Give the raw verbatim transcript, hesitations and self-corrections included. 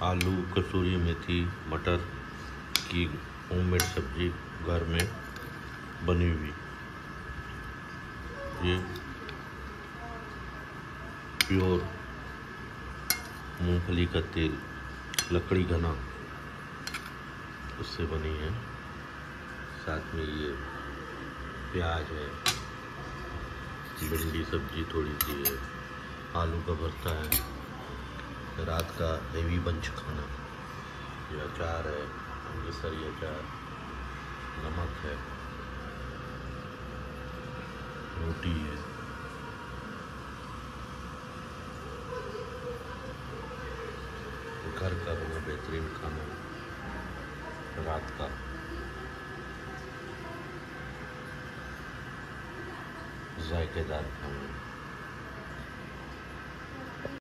आलू कसूरी मेथी मटर की होममेड सब्जी घर में बनी हुई। ये प्योर मूंगफली का तेल, लकड़ी घना, उससे बनी है। साथ में ये प्याज है, भिंडी सब्जी थोड़ी सी है, आलू का भरता है, रात का हेवी बंच खाना। ये अचार है, अमृतसरी अचार, नमक है, रोटी है। घर का बना बेहतरीन खाना रात का। जायकेदार खाना।